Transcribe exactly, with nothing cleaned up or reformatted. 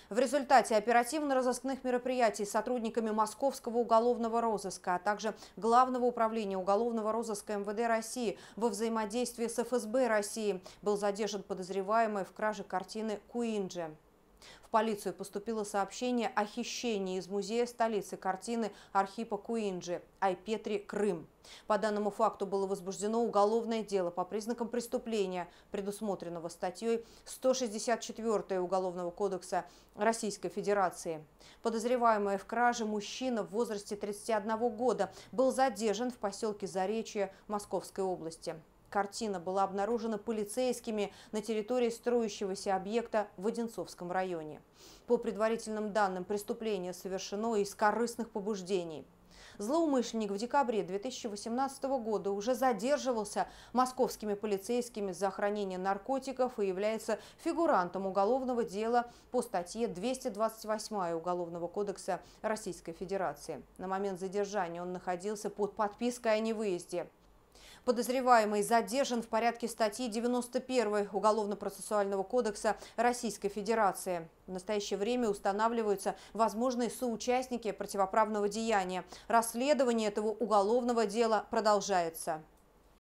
В результате оперативно-розыскных мероприятий с сотрудниками Московского уголовного розыска, а также Главного управления уголовного розыска эм вэ дэ России во взаимодействии с эф эс бэ России был задержан подозреваемый в краже картины «Куинджи». В полицию поступило сообщение о хищении из музея столицы картины Архипа Куинджи Айпетри, Крым. По данному факту было возбуждено уголовное дело по признакам преступления, предусмотренного статьей сто шестьдесят четыре Уголовного кодекса Российской Федерации. Подозреваемый в краже мужчина в возрасте тридцати одного года был задержан в поселке Заречье Московской области. Картина была обнаружена полицейскими на территории строящегося объекта в Одинцовском районе. По предварительным данным, преступление совершено из корыстных побуждений. Злоумышленник в декабре две тысячи восемнадцатого года уже задерживался московскими полицейскими за хранение наркотиков и является фигурантом уголовного дела по статье двести двадцать восемь Уголовного кодекса Российской Федерации. На момент задержания он находился под подпиской о невыезде. Подозреваемый задержан в порядке статьи девяносто один Уголовно-процессуального кодекса Российской Федерации. В настоящее время устанавливаются возможные соучастники противоправного деяния. Расследование этого уголовного дела продолжается.